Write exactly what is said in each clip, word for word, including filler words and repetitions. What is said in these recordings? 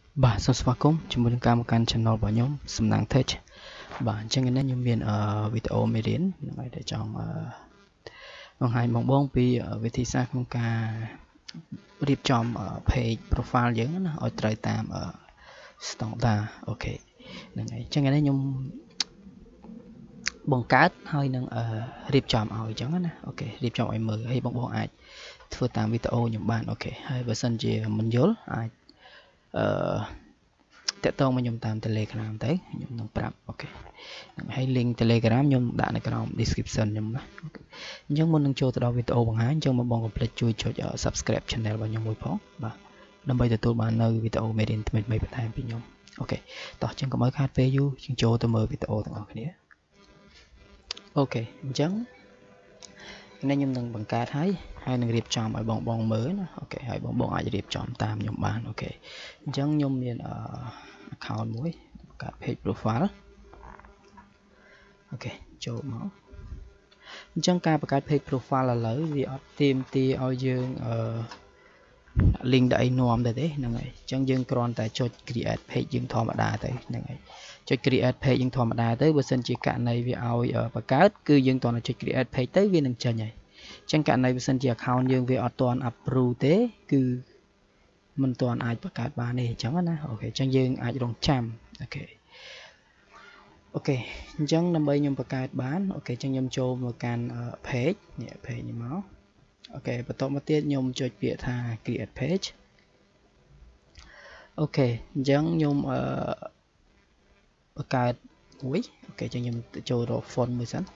Bà số spa công chúng mình cam can channel bảo nhóm sầm nang tech bà chẳng cái này nhóm miền ở video mê đến ngày để chọn bằng hai bong bong pi ở vị trí xa không ca điệp chọn ở page profile giống nó ở trái tam ở standard ok ngày chẳng cái này nhóm bong cát hơi nâng ở điệp chọn ở giống nó ok điệp chọn ở mười hay bong bong ai vừa tam video nhóm bạn ok hai version gì mình nhớ ai tệ tông mà nhung tam telegram tới nhung nông prap ok hay link telegram nhung đãใน trong description ញុំណាអញ្ចឹងមុននឹងចូលទៅដល់វីដេអូបង្ហាញអញ្ចឹងមកបងកុំភ្លេចជួយចុច subscribe channel របស់ខ្ញុំមួយផងបាទដើម្បីទទួលបាននៅវីដេអូមេរៀនថ្មីៗបន្ថែមពីខ្ញុំអូខេតោះអញ្ចឹងកុំឲ្យខាតពេលយូរជាងចូលទៅមើលវីដេអូទាំងអស់គ្នាអូខេអញ្ចឹងនេះខ្ញុំនឹងបង្កើតហើយហើយនឹងរៀបចំឲ្យបងបងមើលណាអូខេហើយបងបងអាចរៀបចំតាមខ្ញុំបានអូខេអញ្ចឹងខ្ញុំមាន account មួយបង្កើត page profile អូខេចូលមកអញ្ចឹងការបង្កើត page profile ឥឡូវវាអត់ទាមទារឲ្យយើងអឺ link ដែលនាំទៅទេហ្នឹងហើយអញ្ចឹងយើងគ្រាន់តែចុច create page យើងធម្មតាទៅហ្នឹងហើយចុច create page យើងធម្មតាទៅបើសិនជាករណីវាឲ្យបង្កើតគឺយើងតោះចុច create page ទៅវានឹងចេញហើយអញ្ចឹងករណីបើសិនជា account យើងវាអត់ទាន់ approve ទេគឺមិនទាន់អាចបង្កើតបានទេអញ្ចឹងណាអូខេអញ្ចឹងយើងអាចរងចាំអូខេអូខេអញ្ចឹងដើម្បីខ្ញុំបង្កើតបានអូខេអញ្ចឹងខ្ញុំចូលមកកាន់ page នេះ page នេះមកអូខេបន្តមកទៀតខ្ញុំចុចពាក្យថា create page អូខេអញ្ចឹងខ្ញុំអឺបង្កើតមួយអូខេអញ្ចឹងខ្ញុំចូលរក font មួយសិន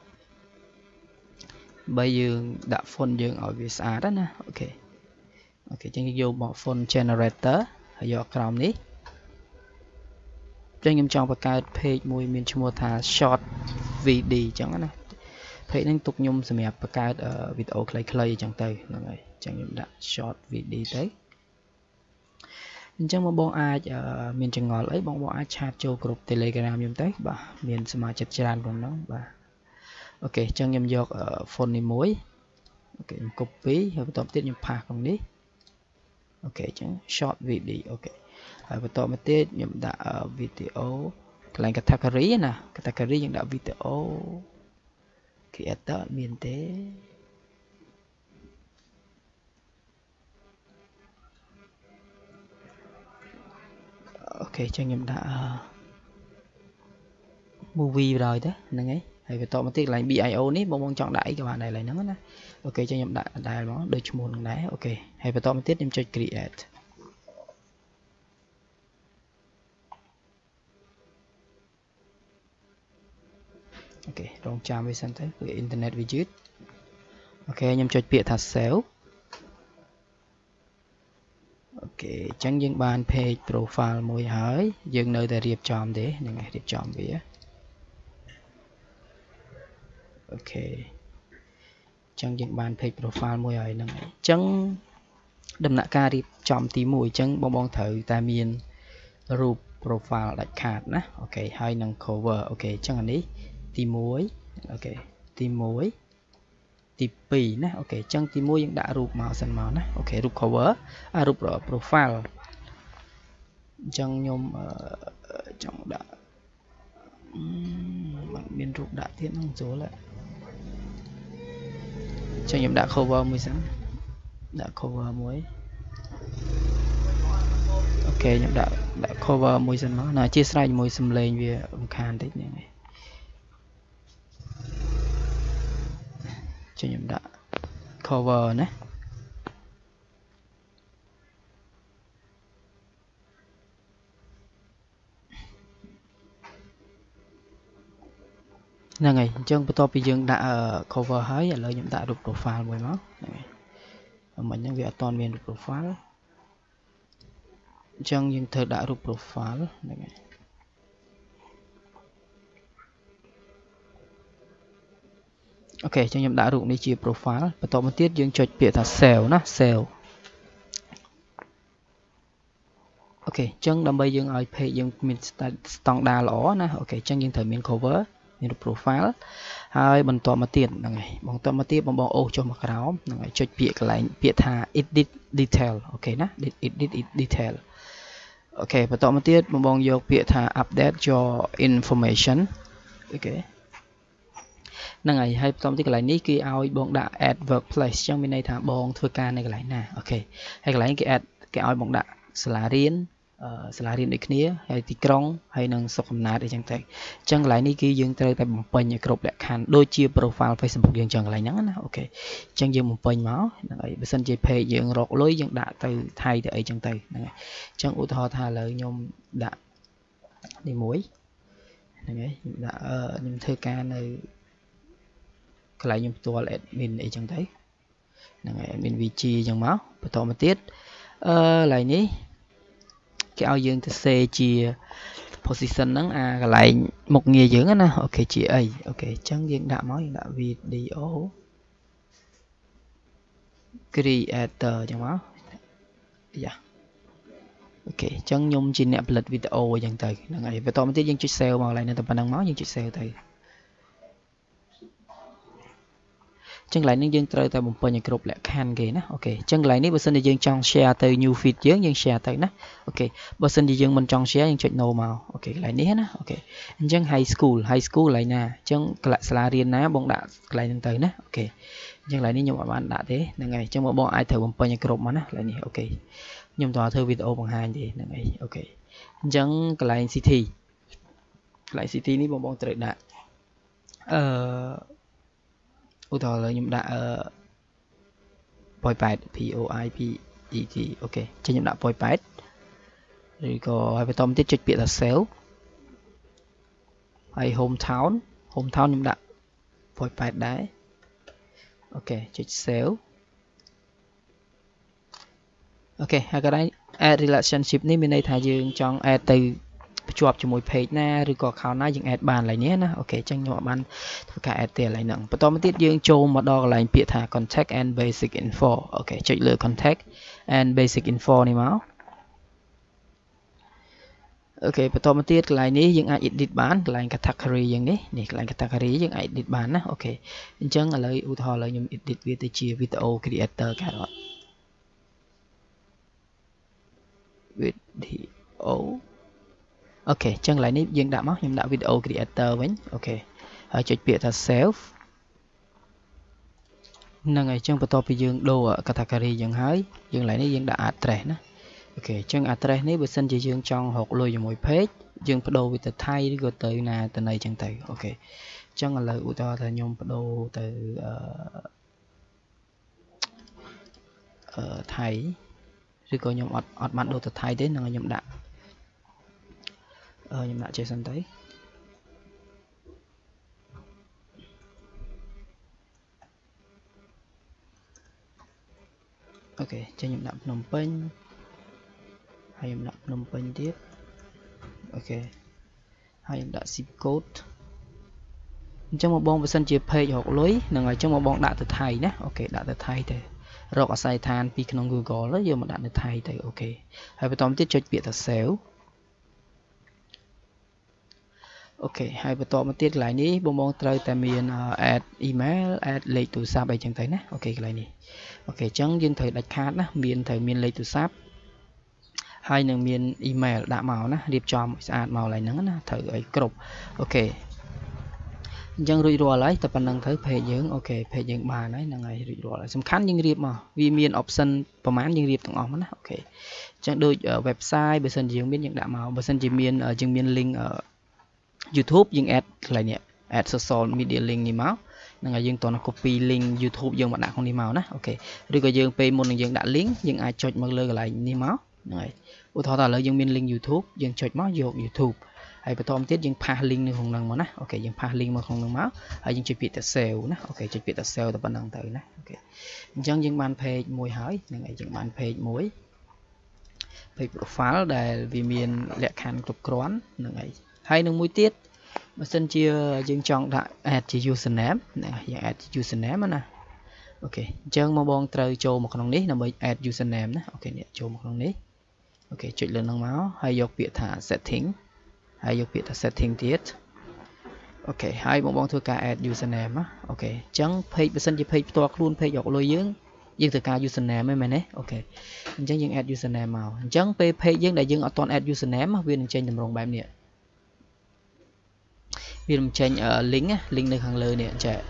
បើយើងដាក់ font យើងឲ្យវាស្អាតណាអូខេអូខេអញ្ចឹងយកមក font generator ហើយយកក្រោមនេះអញ្ចឹងខ្ញុំចង់បង្កើត page មួយមានឈ្មោះថា short vd អញ្ចឹងណា page ហ្នឹងទុកខ្ញុំសម្រាប់បង្កើតវីដេអូខ្លីៗអញ្ចឹងទៅហ្នឹងហើយអញ្ចឹងខ្ញុំដាក់ short vd ទៅអញ្ចឹងបងអាចមានចង្អល់អីបងបងអាចឆាតចូលក្រុម Telegram ខ្ញុំទៅបាទមានសមាជិកច្រើនក្នុងនោះបាទអូខេអញ្ចឹងខ្ញុំយក font នេះមួយអូខេខ្ញុំ copy ហើយបន្តទៀតខ្ញុំផាសក្នុងនេះអូខេអញ្ចឹង short video អូខេហើយបន្តមកទៀតខ្ញុំដាក់ video កន្លែង category ណា category យើងដាក់ video creator មានទេអូខេអញ្ចឹងខ្ញុំដាក់ movie បណ្ដោយទៅហ្នឹងហើយហើយបន្តមកទៀតកន្លែង bio នេះបងបងចង់ដាក់អីក៏បានដែរឡើយហ្នឹងណាអូខេអញ្ចឹងខ្ញុំដាក់ដែរហ្មងដូចឈ្មោះហ្នឹងដែរអូខេហើយបន្តមកទៀតខ្ញុំចុច create អូខេរងចាំវាសិនទៅវា internet វាយឺតអូខេខ្ញុំចុចពាក្យថា save អូខេអញ្ចឹងយើងបាន page profile មួយហើយយើងនៅតែរៀបចំទេហ្នឹងហើយរៀបចំវាអូខេអញ្ចឹងយើងបាន page profile មួយហើយហ្នឹងហើយអញ្ចឹងដំណាក់កាលរៀបចំទីមួយអញ្ចឹងបងបងត្រូវតែមានរូប profile ដាច់ខាតណាអូខេហើយនឹង cover អូខេអញ្ចឹងអានេះទីមួយអូខេទីមួយទីពីរណាអូខេអញ្ចឹងទីមួយយើងដាក់រូបមកសិនមកណាអូខេរូប cover អារូប profile អញ្ចឹងខ្ញុំចង់ដាក់មិនមានរូបដាក់ទៀតហ្នឹងចូលហើយអញ្ចឹងខ្ញុំដាក់ cover មួយសិនដាក់ cover មួយអូខេខ្ញុំដាក់ដាក់ cover មួយសិនមកណាអធិស្ឋានជាមួយសំឡេងវារំខានតិចហ្នឹងហើយខ្ញុំដាក់ cover ណាហ្នឹងហើយអញ្ចឹងបន្ទាប់ពីយើងដាក់ cover ហើយឥឡូវខ្ញុំដាក់រូប profile មួយមកហ្នឹងហើយមិញហ្នឹងវាអត់ទាន់មានរូប profile អញ្ចឹងយើងត្រូវដាក់រូប profile ហ្នឹងហើយអូខេអញ្ចឹងខ្ញុំដាក់រូបនេះជា profile បន្តមកទៀតយើងចុចពាក្យថា save ណា save អូខេអញ្ចឹងដើម្បីយើងឲ្យ page យើងមានស្តង់ដារល្អណាអូខេអញ្ចឹងយើងត្រូវមាន cover មានរូប profile ហើយបន្តមកទៀតហ្នឹងហើយបន្តមកទៀតបងបងអូសចុះមកក្រោមហ្នឹងហើយចុចពាក្យកន្លែងពាក្យថា edit detail អូខេណា edit detail ok បន្តមកទៀតបងបងយកពាក្យថា update your information អូខេហ្នឹងហើយហើយបន្តមកទៀតកន្លែងនេះគឺឲ្យបងដាក់ add workplace ចឹងមានន័យថាបងធ្វើការនៅកន្លែងណាអូខេហើយកន្លែងគេ add គេឲ្យបងដាក់សាលារៀនសាលារៀនដូចគ្នាហើយទីក្រុងហើយនឹងសុខអំណាចអីចឹងទៅអញ្ចឹងកន្លែងនេះគឺយើងត្រូវតែបំពេញឲ្យគ្រប់លក្ខខណ្ឌដូចជា profile Facebook យើងចឹងកន្លែងហ្នឹងណាអូខេអញ្ចឹងយើងបំពេញមកហ្នឹងហើយបើសិនជា page យើងរកលុយយើងដាក់ទៅថៃទៅអីចឹងទៅហ្នឹងហើយអញ្ចឹងឧទាហរណ៍ថាឥឡូវខ្ញុំដាក់នេះមួយហ្នឹងហើយខ្ញុំដាក់ខ្ញុំធ្វើការនៅកន្លែងខ្ញុំផ្ទាល់ admin អីចឹងទៅហ្នឹងហើយ admin វី ជី ចឹងមកបន្តមកទៀតអឺកន្លែងនេះគេឲ្យយើងទៅ save ជា position ហ្នឹងអាកន្លែងមុខងារយើងណាអូខេជាអីអូខេអញ្ចឹងយើងដាក់មកយើងដាក់ video creator ចឹងមកយ៉ាអូខេអញ្ចឹងខ្ញុំជាអ្នកផលិតវីដេអូអញ្ចឹងទៅហ្នឹងហើយបន្តមកទៀតយើងចុច save មកកន្លែងនេះតែប៉ុណ្្នឹងមកយើងចុច save ទៅចឹងកន្លែងនេះយើងត្រូវតែបំពេញឲ្យគ្រប់លក្ខខណ្ឌគេណាអូខេចឹងកន្លែងនេះបើសិនជាយើងចង់ share ទៅ new feed យើងយើង share ទៅណាអូខេបើសិនជាយើងមិនចង់ share យើងចុច no មកអូខេកន្លែងនេះណាអូខេអញ្ចឹង high school high school កន្លែងណាអញ្ចឹងកន្លែងសាលារៀនណាបងដាក់កន្លែងហ្នឹងទៅណាអូខេអញ្ចឹងកន្លែងនេះខ្ញុំអត់បានដាក់ទេហ្នឹងហើយអញ្ចឹងបងអាចត្រូវបំពេញឲ្យគ្រប់មកណាកន្លែងនេះអូខេខ្ញុំតើធ្វើវីដេអូបង្ហាញទេហ្នឹងហើយអូខេអញ្ចឹងកន្លែង city កន្លែង city នេះបងបងត្រូវដាក់អឺឧទាហរណ៍ខ្ញុំដាក់អឺប៉ោយប៉ែត P O I P E T អូខេចេញខ្ញុំដាក់ប៉ោយប៉ែតឬក៏ហើយបន្តមកទៀតចុចពាក្យថា sale ហើយ home town home town ខ្ញុំដាក់ប៉ោយប៉ែតដែរអូខេចុច sale អូខេហើយកន្លែង add relationship នេះមានន័យថាយើងចង់ add ទៅភ្ជាប់ជាមួយ page ណាឬក៏ account ណាយើង add បានកន្លែងនេះណាអូខេអញ្ចឹងខ្ញុំអត់បានធ្វើការ add ទេកន្លែងហ្នឹងបន្តមកទៀតយើងចូលមកដល់កន្លែងពាក្យថា contact and basic info អូខេចុចលើ contact and basic info នេះមកអូខេបន្តមកទៀតកន្លែងនេះយើងអាច edit បានកន្លែង category យ៉ាងនេះនេះកន្លែង category យើងអាច edit បានណាអូខេអញ្ចឹងឥឡូវឧទាហរណ៍ឥឡូវខ្ញុំ edit វាទៅជា video creator កើតអត់ videoអូខេអញ្ចឹងកន្លែងនេះយើងដាក់មកខ្ញុំដាក់ video creator វិញអូខេហើយចុចពាក្យថា save ហ្នឹងហើយអញ្ចឹងបន្ទាប់ពីយើងដូរ category យើងហើយយើងកន្លែងនេះយើងដាក់ address ណាអូខេអញ្ចឹង address នេះបើសិនជាយើងចង់រកលុយជាមួយ page យើងបដូរវាទៅថៃឬក៏ទៅណាទៅណីអញ្ចឹងទៅអូខេអញ្ចឹងឥឡូវឧទាហរណ៍ថាខ្ញុំបដូរទៅអឺអឺថៃឬក៏ខ្ញុំអត់អត់បានដូរទៅថៃទេហ្នឹងហើយខ្ញុំដាក់ខ្ញុំដាក់ចេះសិនទៅអូខេចេះខ្ញុំដាក់ភ្នំពេញហើយខ្ញុំដាក់ភ្នំពេញទៀតអូខេហើយខ្ញុំដាក់ zip code អញ្ចឹងមកបងបើសិនជា page រកលុយហ្នឹងហើយអញ្ចឹងមកបងដាក់ទៅថៃណាអូខេដាក់ទៅថៃទៅរកអាស័យដ្ឋានពីក្នុង Google ទៅយកមកដាក់នៅថៃទៅអូខេហើយបន្តទៀតចុចពាក្យថា save អូខេហើយបន្តមកទៀតកន្លែងនេះបងបងត្រូវតែមាន add email add លេខទូរស័ព្ទអីចឹងទៅណាអូខេកន្លែងនេះអូខេអញ្ចឹងយើងត្រូវដាច់ខាតណាមានត្រូវមានលេខទូរស័ព្ទហើយនឹងមាន email ដាក់មកណារៀបចំស្អាតមកកន្លែងហ្នឹងណាត្រូវឲ្យគ្រប់អូខេអញ្ចឹងរួចរាល់ហើយតែប៉ុណ្្នឹងទៅ page យើងអូខេ page យើងបានហើយហ្នឹងហើយរួចរាល់ហើយសំខាន់យើងរៀបមកវាមាន option ប្រហែលយើងរៀបទាំងអស់មកណាអូខេអញ្ចឹងដូច website បើសិនជាយើងមានយើងដាក់មកបើសិនជាមានយើងមាន link YouTube យើង add កន្លែងនេះ add social media link នេះមកហ្នឹងហើយយើងតោះ copy link YouTube យើងមកដាក់ក្នុងនេះមកណាអូខេឬក៏យើងពេលមុននឹងយើងដាក់ link យើងអាចចុចមកលើកន្លែងនេះមកហ្នឹងហើយឧទាហរណ៍ថាឥឡូវយើងមាន link YouTube យើងចុចមកយក YouTube ហើយបន្តមកទៀតយើងផាស link នៅក្នុងហ្នឹងមកណាអូខេយើងផាស link មកក្នុងហ្នឹងមកហើយយើងចុចពាក្យថា save ណាអូខេចុចពាក្យថា save តែប៉ុណ្្នឹងទៅណាអូខេអញ្ចឹងយើងបាន page មួយហើយហ្នឹងហើយយើងបាន page មួយ page profile ដែលវាមានលក្ខខណ្ឌគ្រប់គ្រាន់ហ្នឹងហើយហើយនឹងមួយទៀតបើសិនជាយើងចង់ដាក់ add ជា username ហ្នឹងយើង add ជា username ណាអូខេអញ្ចឹងមកបងត្រូវចូលមកក្នុងនេះដើម្បី add username ណាអូខេនេះចូលមកក្នុងនេះអូខេចុចលើហ្នឹងមកហើយយកពាក្យថា setting ហើយយកពាក្យថា setting ទៀតអូខេហើយបងបងធ្វើការ add username ណាអូខេអញ្ចឹង page បើសិនជា page ផ្ទាល់ខ្លួន page យកលុយយើង dương từ ca username ấy mà nè ok chẳng dương add username màu chẳng page dương đại dương ở toàn add username viên trên tầm rồng bài nè viên trên ở link á link nơi hàng lời nè trẻ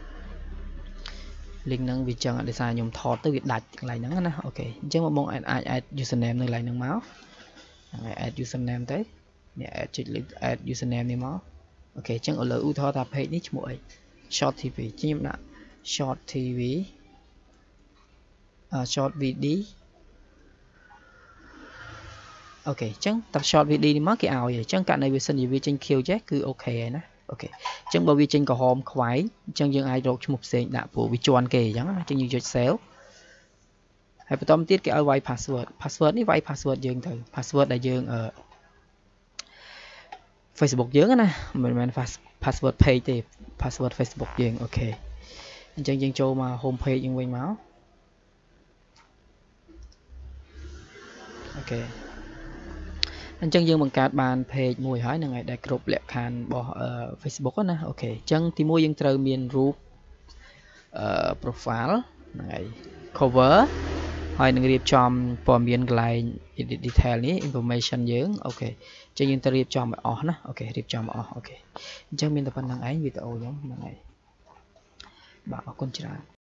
link nâng vì chẳng để xài nhôm thọt tới việc đặt lại nắng nè ok chẳng một mong add add username nơi lại nâng máu add username tới nè add chích add username này máu ok chẳng ở lời u thọ ta page niche mỗi short tv chứ nhầm nè short tv uh, short video ok chẳng tập short video đi mất cái ảo vậy chẳng cả này vi sinh gì vi trên kill jack cứ ok nè ok chẳng bao vi trên có home khoái chẳng dương ai đọc cho một xe đã của vi chọn kề chẳng chẳng như cho xéo hãy bắt tóm tiết cái ai password password ní vay password dương thử password là dương ở Facebook dương nè mình mình password page thì password Facebook dương ok chẳng dương cho mà homepage dương quanh máu ok anh chân dương bằng card bàn page mùi hỏi là ngày đại group lệ khan bỏ uh, Facebook nè ok chân thì mua dương trời miền group uh, profile ngày cover hỏi nâng riêng chom bỏ miền lại detail ní information dương ok chân dương trời riêng chom ở nè ok riêng chom ở ok chân miền tập năng ấy video giống ngày bảo con trai